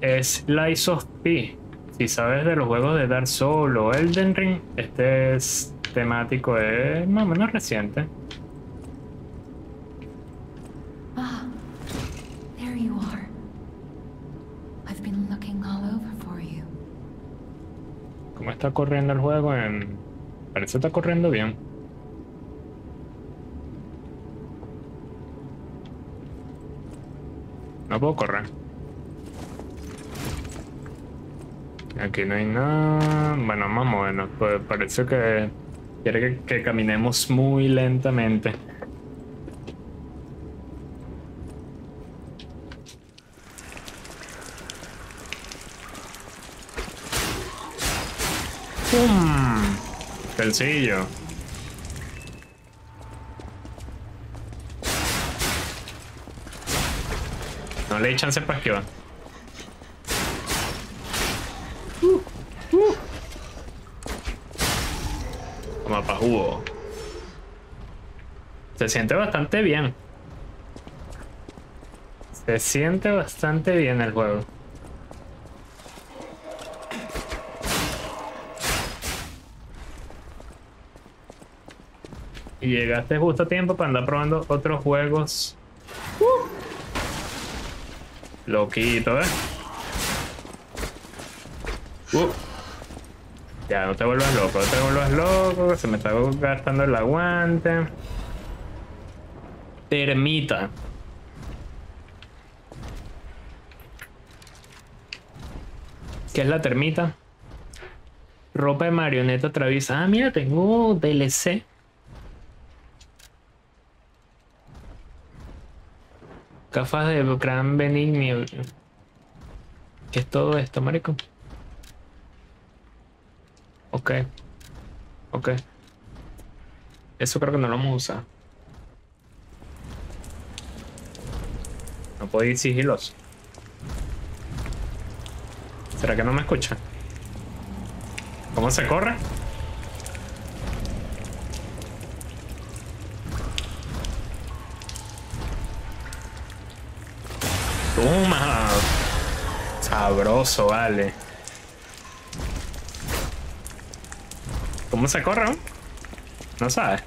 es Lies of P. Si sabes de los juegos de Dark Souls o Elden Ring, este es temático, es más o menos reciente. Ah, there you are. I've been looking all over for you. ¿Cómo está corriendo el juego? Parece que está corriendo bien. No puedo correr. Aquí no hay nada. Bueno, vamos a movernos. Pues parece que quiere que caminemos muy lentamente. ¡Pum! Sencillo. No le di chance para esquivar. Toma pa' jugo. Se siente bastante bien. Se siente bastante bien el juego. Y llegaste justo a tiempo para andar probando otros juegos. Loquito, ¿eh? Ya, no te vuelvas loco, no te vuelvas loco. Se me está gastando el aguante. Termita. ¿Qué es la termita? Ropa de marioneta atraviesa. Ah, mira, tengo DLC. Gafas de gran benigno. ¿Qué es todo esto, marico? Ok. Ok. Eso creo que no lo vamos a usar. No puedo ir sigiloso. ¿Será que no me escucha? ¿Cómo se corre? Toma. Sabroso, vale. ¿Cómo se corre? No sabes.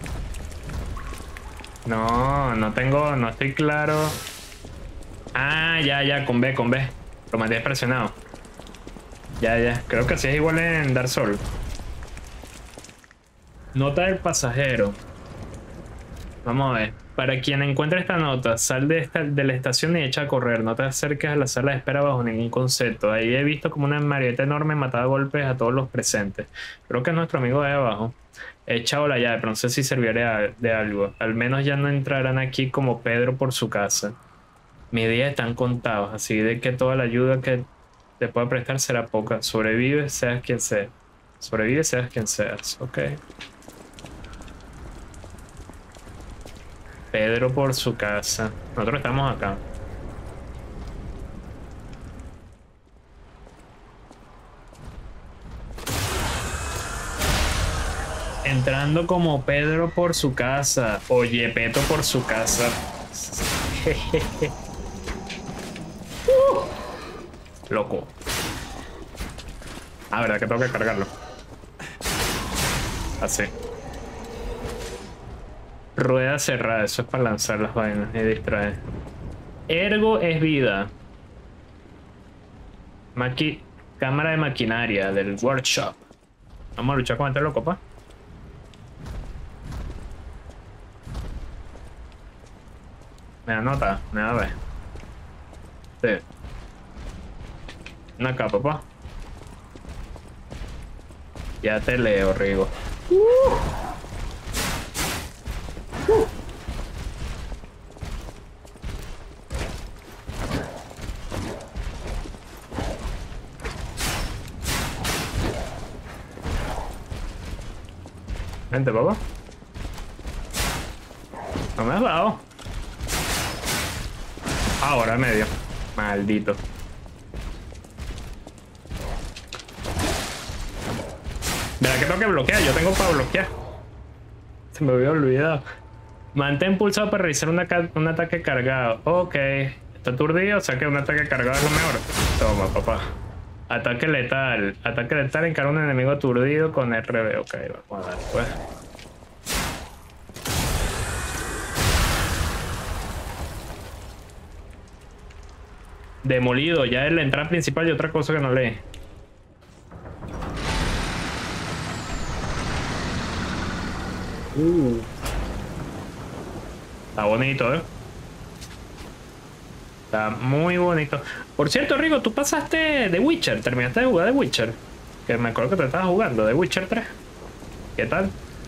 No tengo, no estoy claro. Ah, ya, con B. Lo manté presionado. Ya. Creo que así es igual en Dark Souls. Nota del pasajero. Vamos a ver. Para quien encuentre esta nota, sal de la estación y echa a correr. No te acerques a la sala de espera bajo ningún concepto. Ahí he visto como una marioneta enorme mataba a golpes a todos los presentes. Creo que es nuestro amigo de ahí abajo. He echado la llave, pero no sé si servirá de algo. Al menos ya no entrarán aquí como Pedro por su casa. Mis días están contados, así de que toda la ayuda que te pueda prestar será poca. Sobrevive, seas quien sea. Sobrevive, seas quien seas. Ok. Pedro por su casa. Nosotros estamos acá. Entrando como Pedro por su casa. O Yepeto por su casa. Loco. Ah, verdad que tengo que cargarlo. Así. Rueda cerrada, eso es para lanzar las vainas y distraer. Ergo es vida. Cámara de maquinaria del workshop. Vamos a luchar con este loco, pa. Me da nota, me da ver. Sí. Una capa, pa. Ya te leo, Rigo. Vente, papá. No me has dado. Ahora medio. Maldito. ¿Verdad que tengo que bloquear? Yo tengo para bloquear. Se me había olvidado. Mantén pulsado para realizar un ataque cargado. Ok. Está aturdido, o sea que un ataque cargado es lo mejor. Toma, papá. Ataque letal. Ataque letal encara a un enemigo aturdido con RB. Ok, vamos a dar pues. Demolido, ya es la entrada principal y otra cosa que no lee. Está bonito, ¿eh? Está muy bonito. Por cierto, Rico, tú pasaste The Witcher. Terminaste de jugar The Witcher. Que me acuerdo que te estabas jugando The Witcher 3. ¿Qué tal?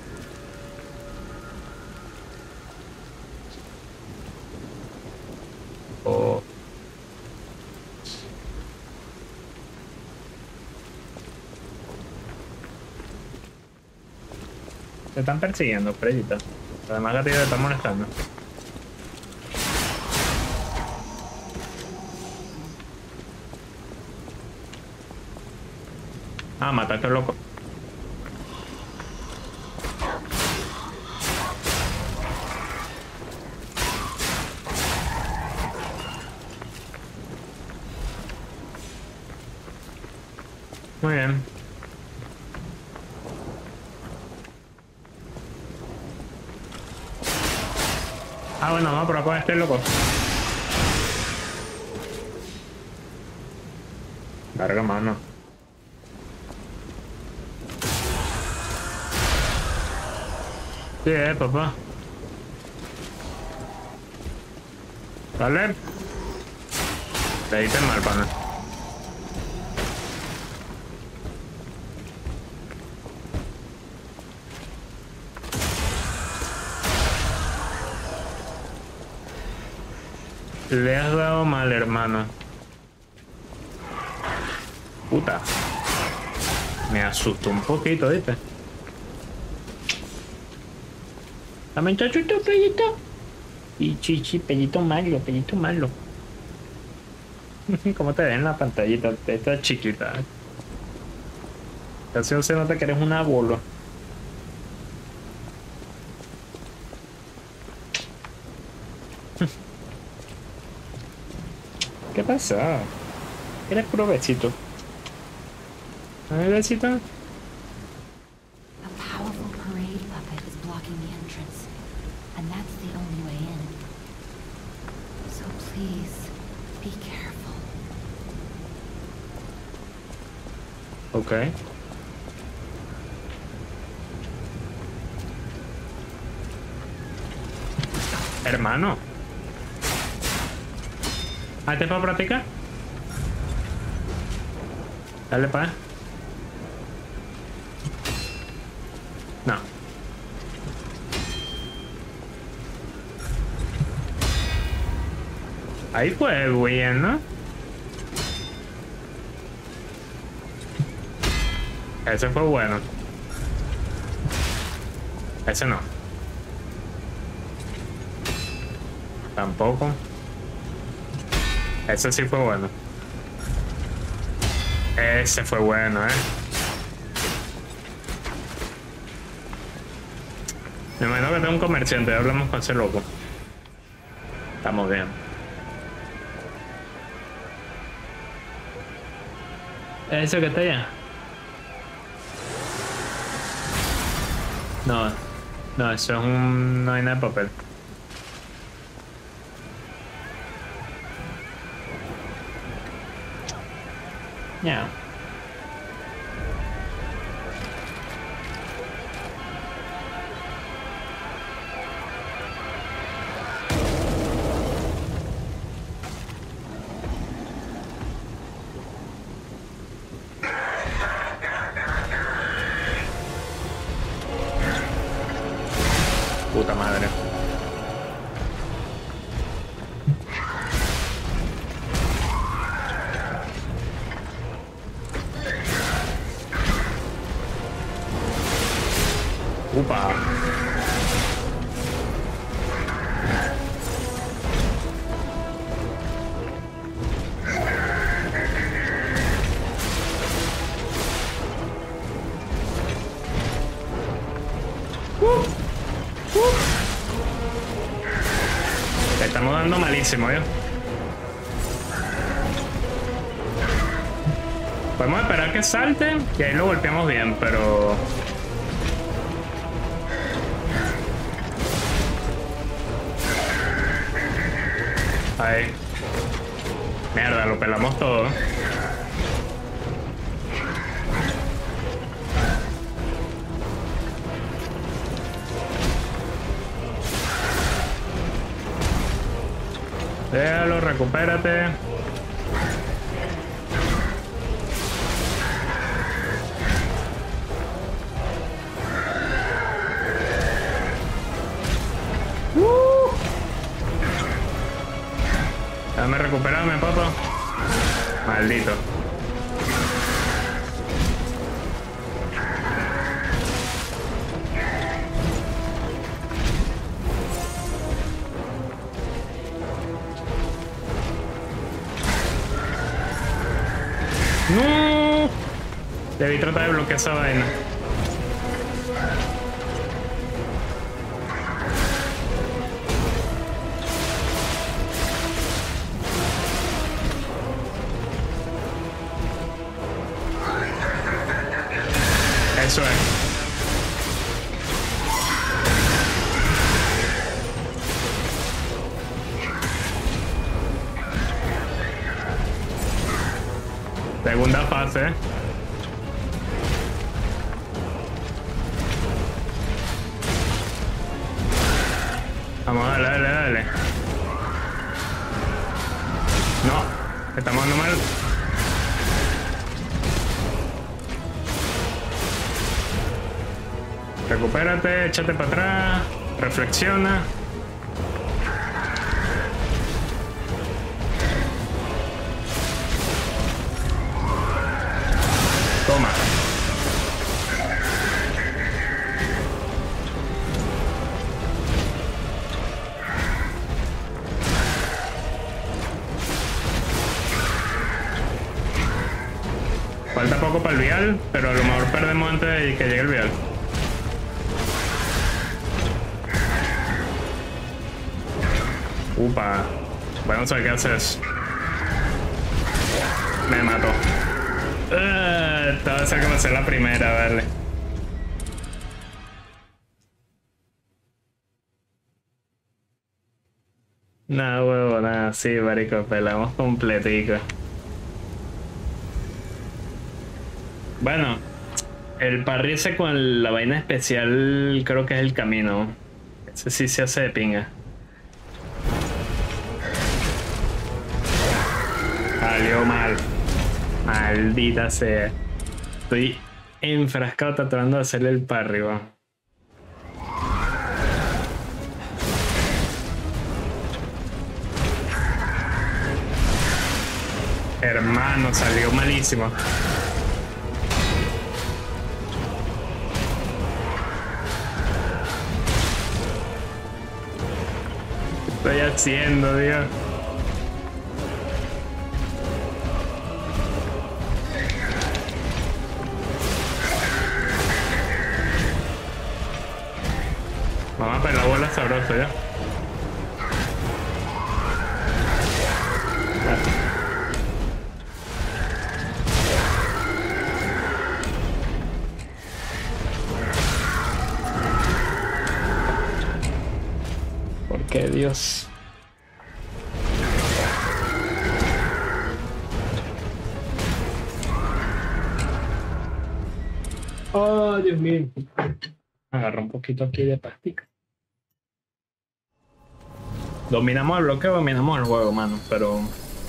Oh. Te están persiguiendo, Freyita. Además, Gatito te está molestando. Ah, mataste al loco. Muy bien. Ah, bueno, vamos a probar con este loco. Larga mano. Sí, papá. ¿Vale? Le diste mal, pana. Le has dado mal, hermano. Puta. Me asustó un poquito, ¿viste? Dame un chachito, pellito. Y chichi, pellito malo, pellito malo. ¿Cómo te ves en la pantallita? Esta chiquita. Casi no se nota que eres una bola. ¿Qué pasa? Eres puro besito. A ver, besito. A powerful parade puppet is blocking the entrance, and that's the only way in. So please, be careful. Ok. Hermano. ¿Ah, te para practicar? Dale pa. No. Ahí fue bien, ¿no? Ese fue bueno. Ese no. Tampoco. Ese sí fue bueno. Ese fue bueno, ¿eh? Me imagino que tengo un comerciante. Hablamos con ese loco. Estamos bien. ¿Eso que está allá? No. No, eso es un... No hay nada de papel. Ya. Puta madre. Upa. Le estamos dando malísimo, ¿eh? Podemos esperar que salte y ahí lo golpeamos bien, pero... Ahí. Mierda, lo pelamos todo. Déjalo, recupérate. Dame recuperarme, papá. Maldito. No. Debí tratar de bloquear esa vaina. Eso es. Segunda fase. Vamos, dale, dale, dale. No, estamos dando mal. Recupérate, échate para atrás, reflexiona. Toma. Falta poco para el vial, pero a lo mejor perdemos antes de que llegue el vial. Upa. Vamos a ver qué haces. Me mató. Estaba cerca de hacer la primera, vale. Nada, huevo, nada. Sí, marico, pelamos completico. Bueno, el parry ese con la vaina especial creo que es el camino. Ese sí se hace de pinga. Salió mal. Maldita sea. Estoy enfrascado tratando de hacerle el parry, va. Hermano, salió malísimo. ¿Qué estoy haciendo, Dios? Vamos a pegar la bola sabrosa ya. ¿Por qué, Dios? Oh, Dios mío. Agarra un poquito aquí de plástico. Dominamos el bloque, dominamos el juego, mano, pero...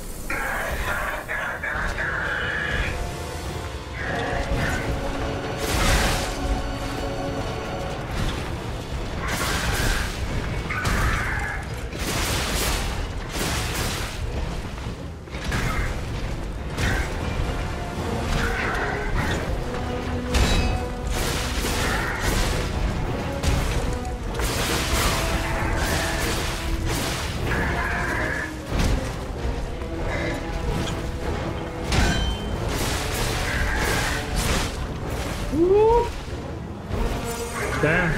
Damn.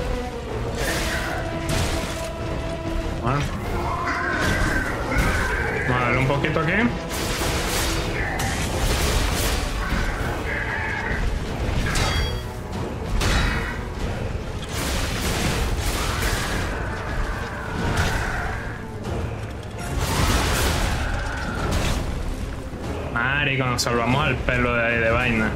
Bueno. poquito aquí. Marico, nos salvamos al pelo de vaina.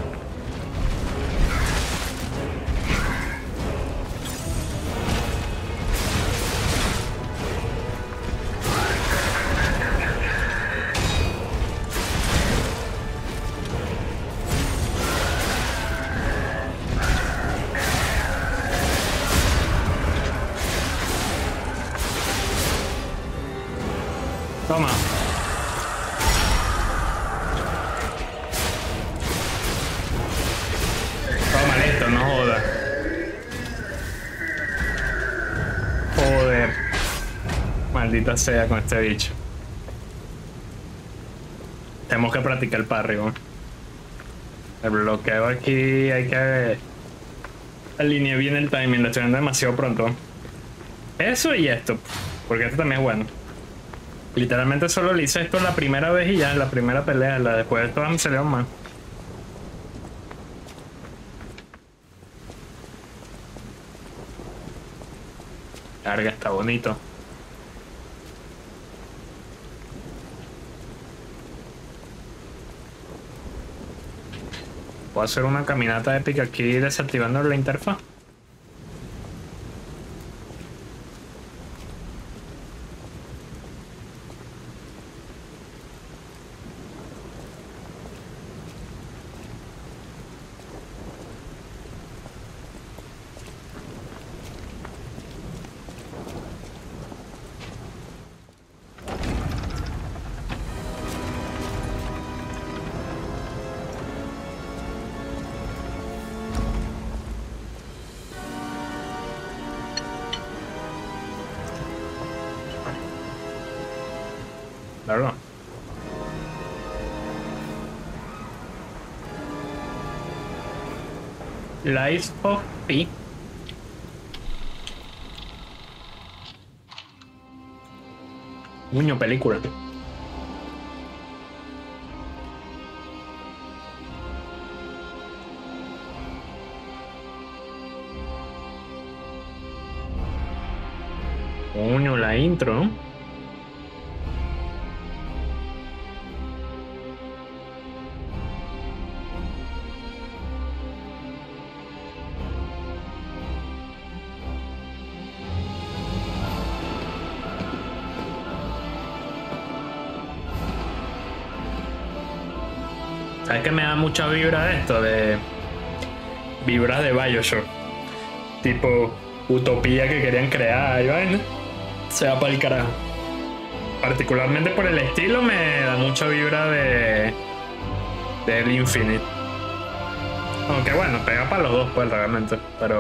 Toma. Toma, listo, no jodas. Joder. Maldita sea con este bicho. Tenemos que practicar el parry, ¿no? El bloqueo aquí hay que alinear bien el timing. Lo estoy viendo demasiado pronto. Eso y esto. Porque esto también es bueno. Literalmente solo le hice esto la primera vez y ya en la primera pelea. La después de esto me salió mal. Carga, está bonito. Puedo hacer una caminata épica aquí desactivando la interfaz. Claro. Life of Pi. Muño película. Coño, la intro, ¿no? ¿Sabes que me da mucha vibra de esto? De vibras de BioShock. Tipo utopía que querían crear y vaina. Se va para el carajo. Particularmente por el estilo me da mucha vibra del Infinite. Aunque bueno, pega para los dos pues realmente.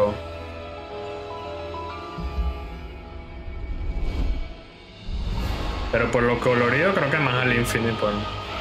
Pero por lo colorido creo que más al Infinite pues.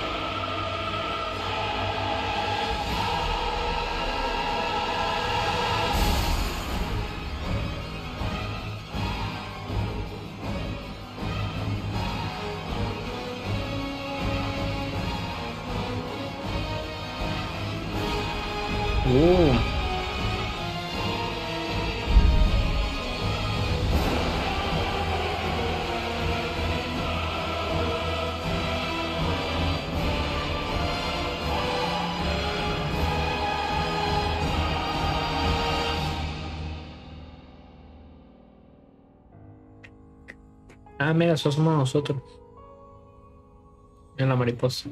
Ah, mira, eso somos nosotros. En la mariposa.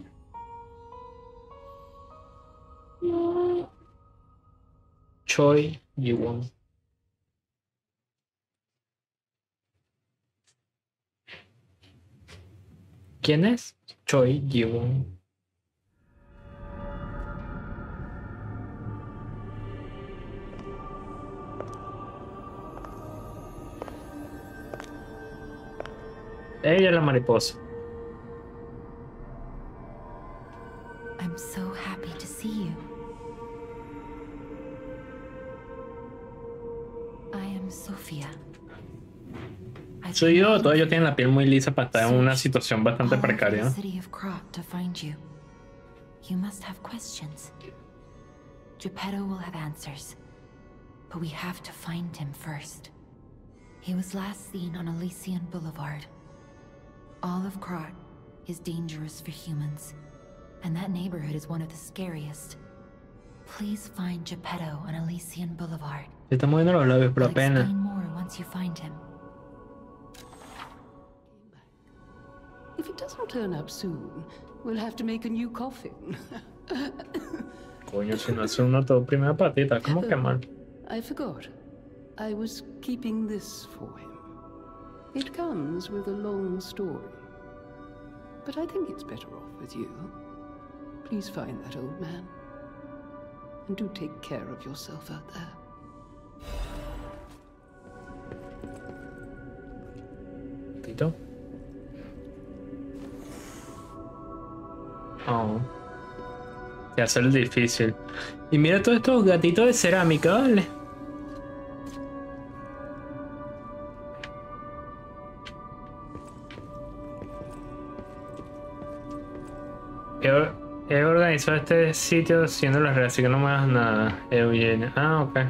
Choi Ji-won. ¿Quién es? Choi Ji-won. Ella es la mariposa. I'm so happy to see you. I am Sophia. I've Soy yo, todos ellos tienen la piel muy lisa para estar en una situación bastante precaria, The ¿no? city of Krat to find you. You must have questions. Geppetto will have answers, but we have to find him first. He was last seen on Elysian Boulevard. All of Krat is dangerous for humans, and that neighborhood is one of the scariest. Please find Geppetto on Elysian Boulevard. Se están moviendo los labios, pero I'll apenas. explain more once you find him. If it doesn't turn up soon, we'll have to make a new coffin. Coño, si no hace uno todo primera patita, ¿cómo que mal? I forgot. I was keeping this for him. It comes with a long story. But I think it's better off with you. Please find that old man. And do take care of yourself out there. Tito. Oh. Se hace el difícil. Y mira todos estos gatitos de cerámica, ¿vale? He organizado este sitio haciendo las redes, así que no me hagas nada, Eugenia. Ah, ok.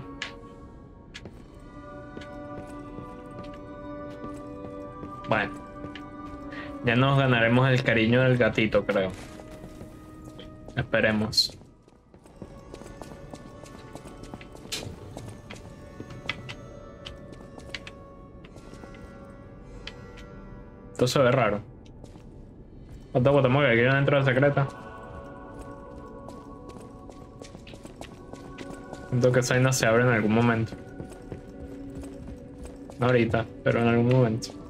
Bueno. Ya nos ganaremos el cariño del gatito, creo. Esperemos. Esto se ve raro. Otro que aquí hay una entrada secreta. Siento que esa vaina se abre en algún momento. No ahorita, pero en algún momento.